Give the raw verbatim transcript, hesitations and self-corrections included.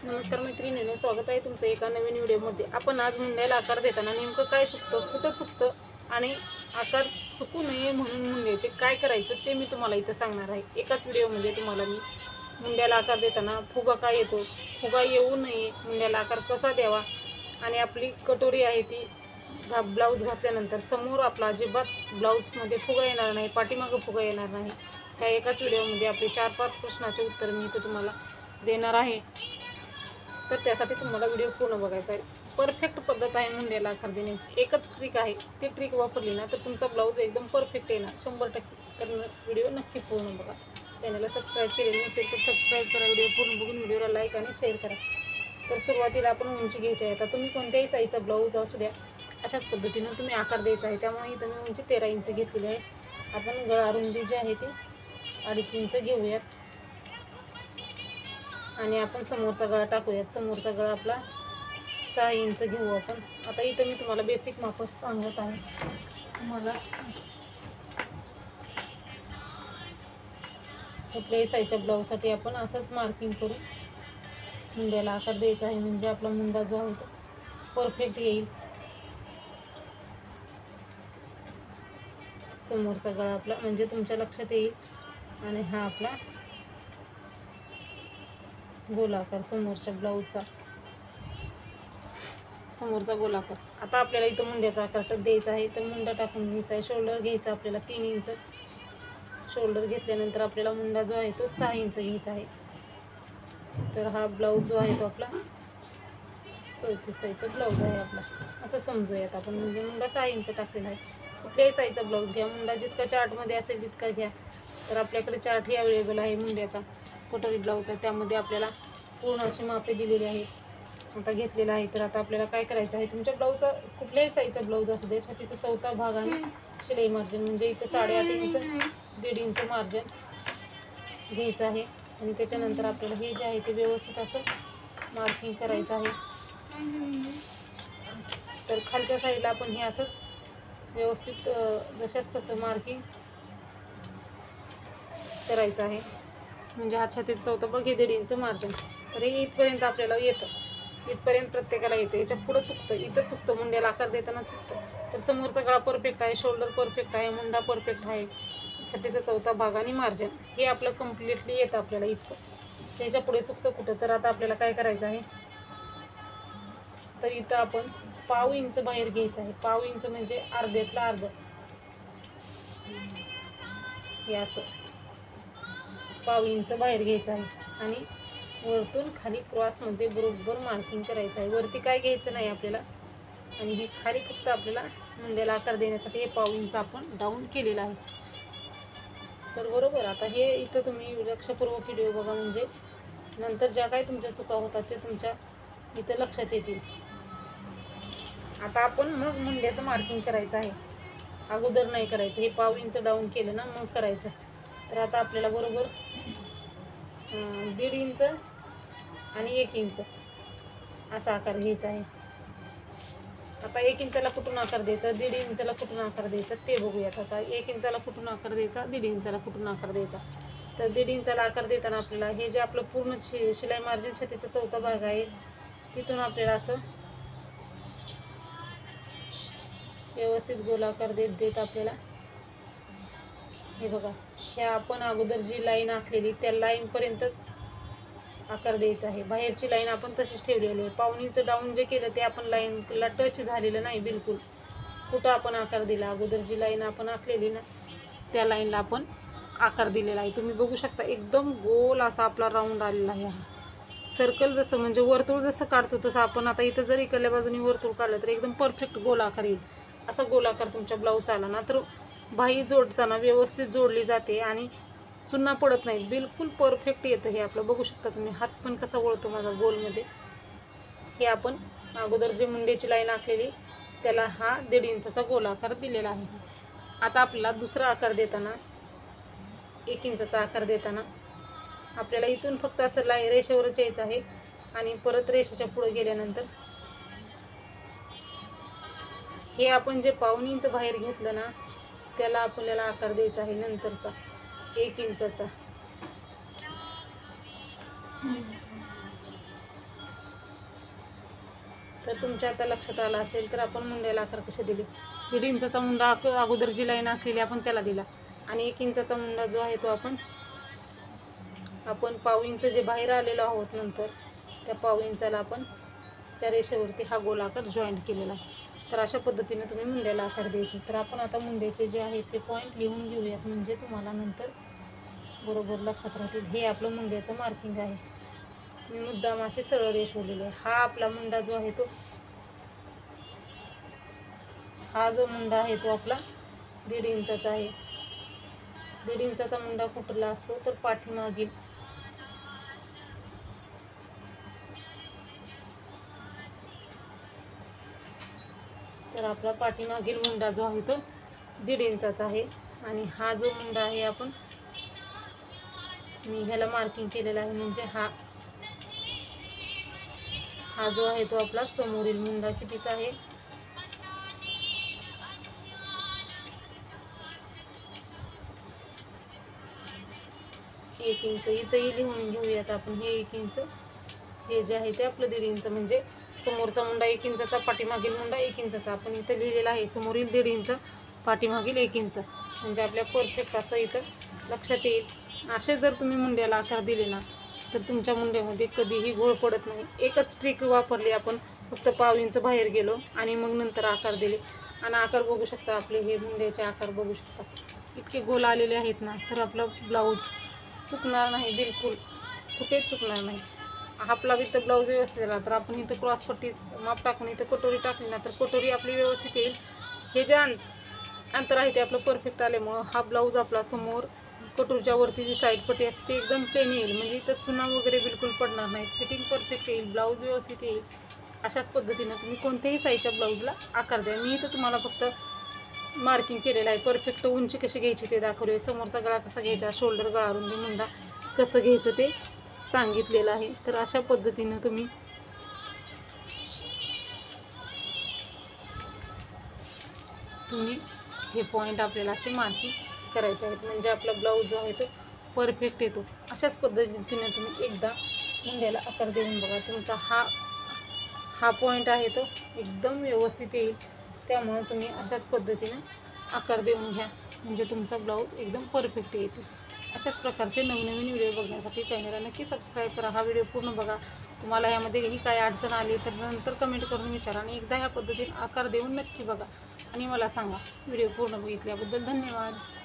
नमस्कार मैत्रिणींनो, स्वागत आहे तुमचं एका नवीन व्हिडिओमध्ये। आपण आज मुंड्याला आकार देताना नेमकं काय चुकतं, कुठं चुकतं आणि आकार चुकू नये म्हणून मुंड्याचे काय करायचं ते मी तुम्हाला इथं सांगणार आहे। एकाच व्हिडिओमध्ये तुम्हाला मी मुंड्याला आकार देताना फुगा काय येतो, फुगा येऊ नये, मुंड्याला आकार कसा द्यावा आणि आपली कटोरी आहे ती घा ब्लाऊज घातल्यानंतर समोर आपला अजिबात ब्लाऊजमध्ये फुगा येणार नाही, पाठीमागं फुगा येणार नाही, ह्या एकाच व्हिडिओमध्ये आपले चार पाच प्रश्नाचे उत्तर मी इथं तुम्हाला देणार आहे। तर त्यासाठी तुम्हाला व्हिडिओ पूर्ण बघायचा आहे। परफेक्ट पद्धत आहे मुंड्याला आकार देण्याची, एकच ट्रिक आहे, ती ट्रिक वापरली ना तर तुमचा ब्लाऊज एकदम परफेक्ट येणार शंभर टक्के। तर व्हिडिओ नक्की पूर्ण बघा। चॅनलला सबस्क्राईब केलेलं नसेल तर सबस्क्राईब करा, व्हिडिओ पूर्ण बघून व्हिडिओला लाईक आणि शेअर करा। तर सुरुवातीला आपण उंची घ्यायची आहे। आता तुम्ही कोणत्याही साईजचा ब्लाऊज असू द्या, अशाच पद्धतीनं तुम्ही आकार द्यायचा आहे। त्यामुळे इथं मी उंची तेरा इंच घेतलेली आहे। आपण गळा रुंदी जी आहे ती अडीच इंच घेऊयात आणि आपण समोरचा गळा टाकूयात। समोरचा गळा आपला सहा इंच घेऊ आपण। आता इथं मी तुम्हाला बेसिक माप सांगत आहे। तुम्हाला कुठल्याही साईजच्या ब्लाऊजसाठी आपण असंच मार्किंग करू मुंड्याला आकार द्यायचा आहे, म्हणजे आपला मुंडा जो आहे तो परफेक्ट येईल। समोरचा गळा आपला म्हणजे तुमच्या लक्षात येईल आणि हा आपला गोलाकार समोरच्या ब्लाऊजचा समोरचा गोलाकार। आता आपल्याला इथं मुंड्याचा आकार द्यायचा आहे, तर मुंडा टाकून घ्यायचा आहे। शोल्डर घ्यायचा आपल्याला तीन इंच। शोल्डर घेतल्यानंतर आपल्याला मुंडा जो आहे तो सहा इंच घ्यायचा आहे। तर हा ब्लाऊज जो आहे तो आपला चौतीस साईजचा ब्लाऊज आहे आपला, असं समजूयात आपण। म्हणजे मुंडा सहा इंच टाकलेला आहे। कुठल्याही साईजचा ब्लाऊज घ्या, मुंडा जितका चार्टमध्ये असेल तितका घ्या। तर आपल्याकडे चार्टही अवेलेबल आहे मुंड्याचा, कटोरी ब्लाऊज आहे, त्यामध्ये आपल्याला पूर्ण अशी मापे दिलेली आहेत। आता घेतलेला आहे। तर आता आपल्याला काय करायचं आहे, तुमच्या ब्लाऊजचा कुठल्याही साईजचा ब्लाऊज असू दे, छातीचा चौथा भाग आणि शिलाई मार्जिन म्हणजे इथं साडेआठ इंच दीड इंच मार्जिन घ्यायचं आहे। आणि त्याच्यानंतर आपल्याला हे जे आहे ते व्यवस्थित असं मार्किंग करायचं आहे। तर खालच्या साईडला आपण हे असं व्यवस्थित जशाच तसं मार्किंग करायचं आहे, म्हणजे हा छातीचा चौथा भाग हे दीड इंच मार्जिन। तर हे इथपर्यंत आपल्याला येतं, इथपर्यंत प्रत्येकाला येतं। याच्या पुढं चुकतं, इथं चुकतं, मुंड्याला आकार देताना चुकतं। तर समोरचा गळा परफेक्ट आहे, शोल्डर परफेक्ट आहे, मुंडा परफेक्ट आहे, छातीचा चौथा भाग आणि मार्जिन हे आपलं कम्प्लिटली येतं आपल्याला इथं। त्याच्या पुढे चुकतं कुठं, तर आता आपल्याला काय करायचं आहे, तर इथं आपण पाव इंच बाहेर घ्यायचं आहे। पाव इंच म्हणजे अर्ध्यातला अर्ध, हे असं पाव इंच बाहेर घ्यायचं आहे आणि वरतून खाली क्रॉसमध्ये बरोबर मार्किंग करायचं आहे। वरती काय घ्यायचं नाही आपल्याला, आणि हे खाली फक्त आपल्याला मुंड्याला आकार देण्यासाठी हे पाव इंच आपण डाऊन केलेलं आहे। तर बरोबर, आता हे इथं तुम्ही लक्षपूर्वक व्हिडिओ बघा, म्हणजे नंतर ज्या काही तुमच्या चुका होतात ते तुमच्या इथं लक्षात येतील। आता आपण मग मुंड्याचं मार्किंग करायचं आहे, अगोदर नाही करायचं। हे पाव इंच डाऊन केलं ना मग करायचं। तर आता आपल्याला बरोबर दीड इंच आणि एक इंच असा आकार घ्यायचा आहे। आता एक इंचाला कुठून आकार द्यायचा, दीड इंचाला कुठून आकार द्यायचा ते बघूयात। आता एक इंचाला कुठून आकार द्यायचा, दीड इंचाला कुठून आकार द्यायचा। तर दीड इंचाला आकार देताना आपल्याला हे जे आपलं पूर्ण शि शिलाई मार्जिन छातीचा चौथा भाग आहे तिथून आपल्याला असं व्यवस्थित गोलाकार देत देत आपल्याला हे बघा, ह्या आपण अगोदर जी लाईन आखलेली त्या लाईनपर्यंत आकार द्यायचा आहे। बाहेरची लाईन आपण तशीच ठेवलेली आहे। पावणीचं डाऊन जे केलं ते आपण लाईनला टच झालेलं नाही बिलकुल। कुठं आपण आकार दिला, अगोदर जी लाईन आपण आखलेली ना त्या लाईनला आपण आकार दिलेला आहे। तुम्ही बघू शकता एकदम गोल असा आपला राऊंड आलेला आहे। हा सर्कल जसं म्हणजे वर्तुळ जसं काढतो तसं आपण आता इथं जर इकडल्या बाजूनी वर्तुळ काढलं तर एकदम परफेक्ट गोल आकार येईल। असा गोल आकार तुमच्या ब्लाऊज आला ना तर बाही जोडताना व्यवस्थित जोडली जाते आणि चुन्ना पडत नाही, बिलकुल परफेक्ट येतं। हे आपलं बघू शकता तुम्ही, हात पण कसा वळतो माझा गोलमध्ये। हे आपण अगोदर जे मुंड्याची लाईन आखलेली त्याला हा दीड इंचाचा गोल आकार दिलेला आहे। आता आपल्याला दुसरा आकार देताना, एक इंचाचा आकार देताना आपल्याला इथून फक्त असं लाई रेषेवरच यायचं आहे आणि परत रेषेच्या पुढे गेल्यानंतर हे आपण जे पाऊण इंच बाहेर घेतलं ना त्याला आपल्याला आकार द्यायचा आहे नंतरचा एक इंचाचा। तर तुमच्या आता लक्षात आलं असेल तर आपण मुंड्याला आकार कसे दिले. दीड इंचाचा मुंडा अगोदर जी लाईन आखलेली आपण त्याला दिला आणि एक इंचाचा मुंडा जो आहे तो आपण आपण पाव इंच जे बाहेर आलेलो आहोत नंतर त्या पाव इंचाला आपण त्या रेषेवरती हा गोल आकार जॉईंट केलेला आहे. तर अशा पद्धतीने तुम्ही मुंड्याला आकार द्यायचे. तर आपण आता मुंड्याचे जे आहेत ते पॉईंट लिहून घेऊयात म्हणजे तुम्हाला नंतर बरोबर लक्षात राहतील. हे आपलं मुंड्याचं मार्किंग आहे. मी मुद्दाम असे सरळ रेषवलेले आहे. हा आपला मुंडा जो आहे तो हा जो मुंडा आहे तो आपला दीड इंचाचा आहे. दीड इंचाचा मुंडा कुठला असतो तर पाठीमागील तर आपला पाठीमागील मुंडा जो आहे तो दीड इंचाचा आहे. आणि हा जो मुंडा आहे आपण मी ह्याला मार्किंग केलेला आहे म्हणजे हा हा जो आहे तो आपला समोरील मुंडा कितीचा आहे एक इंच. इथंही लिहून घेऊयात आपण हे एक इंच. हे जे आहे ते आपलं दीड इंच म्हणजे समोरचा मुंडा एक इंचाचा पाठीमागील मुंडा एक इंचाचा. आपण इथं लिहिलेला आहे समोरील दीड इंच पाठीमागील एक इंच म्हणजे आपल्या परफेक्ट असं इथं लक्षात येईल. असे जर तुम्ही मुंड्याला आकार दिले ना तर तुमच्या मुंड्यामध्ये कधीही घोळ पडत नाही. एकच ट्रिक वापरली आपण फक्त पाव इंच बाहेर गेलो आणि मग नंतर आकार दिले आणि आकार बघू शकता आपले हे मुंड्याचे आकार बघू शकता इतके गोल आलेले आहेत ना. तर आपला ब्लाऊज चुकणार नाही, बिलकुल कुठेच चुकणार नाही. आपला इथं ब्लाऊज व्यवस्थित आला तर आपण इथं क्रॉसपट्टी माप टाकून इथं कटोरी टाकली ना तर कटोरी आपली व्यवस्थित येईल. हे जे अंत अंतर आहे ते आपलं परफेक्ट आल्यामुळं हा ब्लाऊज आपला समोर कटोरीच्या वरती जी साईड पट्टी असते ती एकदम प्लेन येईल म्हणजे इथं चुना वगैरे बिलकुल पडणार नाही. फिटिंग परफेक्ट येईल, ब्लाऊज व्यवस्थित येईल. अशाच पद्धतीनं तुम्ही कोणत्याही साईजच्या ब्लाऊजला आकार द्या. मी इथं तुम्हाला फक्त मार्किंग केलेलं आहे. परफेक्ट उंची कशी घ्यायची ते दाखवले. समोरचा गळा कसा घ्यायचा, शोल्डर गळा रुंदी मुंडा कसं घ्यायचं ते सांगितलेलं आहे. तर अशा पद्धतीनं तुम्ही तुम्ही हे पॉईंट आपल्याला असे मार्किंग करायचे आहेत म्हणजे आपला ब्लाऊज जो आहे तो परफेक्ट येतो. अशाच पद्धतीने तुम्ही एकदा मुंड्याला आकार देऊन बघा. तुमचा हा हा पॉईंट आहे तो एकदम व्यवस्थित येईल. त्यामुळे तुम्ही अशाच पद्धतीने आकार देऊन घ्या म्हणजे तुमचा ब्लाऊज एकदम परफेक्ट येतो. अशाच प्रकारचे नवनवीन व्हिडिओ बघण्यासाठी चॅनलला नक्की सबस्क्राईब करा. हा व्हिडिओ पूर्ण बघा. तुम्हाला यामध्ये ही काय अडचण आली तर नंतर कमेंट करून विचारा आणि एकदा ह्या पद्धतीने आकार देऊन नक्की बघा आणि मला सांगा. व्हिडिओ पूर्ण बघितल्याबद्दल धन्यवाद.